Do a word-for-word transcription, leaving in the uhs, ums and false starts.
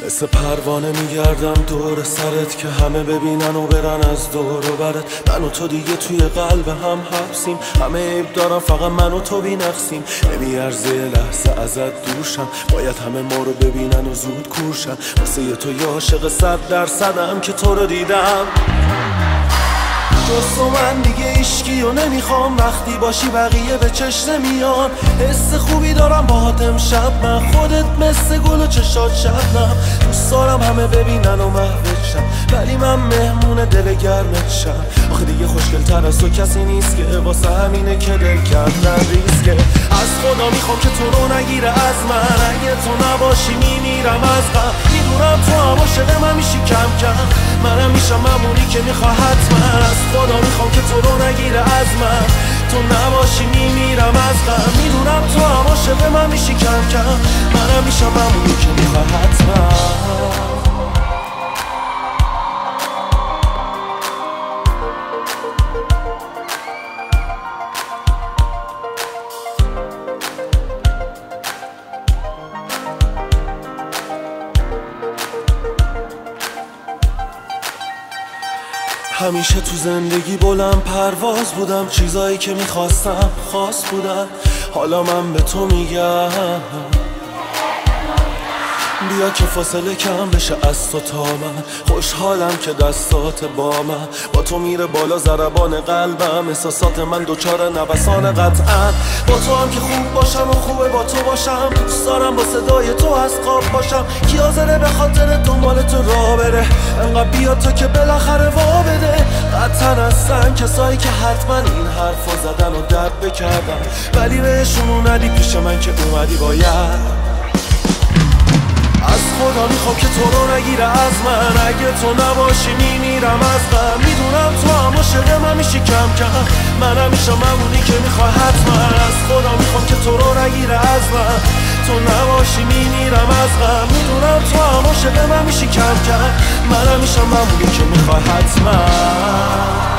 مثل پروانه میگردم دور سرت که همه ببینن و برن از دور و برت. من و تو دیگه توی قلب هم حبسیم، همه عیب دارم فقط من و تو بی‌نقصیم. نمیارزه لحظه ازت دورشم، باید همه ما رو ببینن و زود کورشن. واسه یه تو یه عاشق صد درصدم که تو رو دیدم. جز تو من دیگه عشقی و نمیخوام، وقتی باشی بقیه به چشم نمیان. حس خوبی دارم باهات امشب من، خودت مثل گل و چشات شبنم. دوست دارم همه ببینن و محوت شم، ولی من مهمون دل گرمت شم. آخه دیگه خوشگل تر از تو کسی نیست که واسه همینه که دل کردن ریسکه. از خدا میخوام که تو رو نگیره از من، اگه تو نباشی میمیرم از غم. میدونم تو هم عاشق من میشی کم کم، منم میشم معمولی که میخواه حتما. از خدا میخوام که تو رو نگیره از من، تو نباشی میمیرم از غم. میدونم تو هم عاشق من میشی کم کم، منم میشم معمولی که میخواه حتما. همیشه تو زندگی بلند پرواز بودم، چیزایی که میخواستم خاص بودن. حالا من به تو میگم بیا که فاصله کم بشه از تو تا من. خوشحالم که دستات با من، با تو میره بالا ضربان قلبم. احساسات من دوچار نوسان قطعا، با تو هم که خوب باشم و خوبه با تو باشم. دوست دارم با صدای تو از خواب باشم، کی حاضره به خاطر دنبال تو راه بره. انقدر بیا تو که بالاخره وا بده. قطعا هستن کسایی که حتما این حرفا زدن و درد بکردن، ولی بهشون اومدی پیش من که اومدی باید. از خدا میخوام که تو رو نگیره از من، اگه تو نباشی میمیرم از غم. میدونم تو هم عاشق من میشی کم کم، منم میشم معمولی که میخواه حتما. از خدا میخوام که تو رو نگیره از من، تو نباشی میمیرم از غم. میدونم تو هم عاشق من میشی کم کم، منم میشم معمولی که میخواه حتما.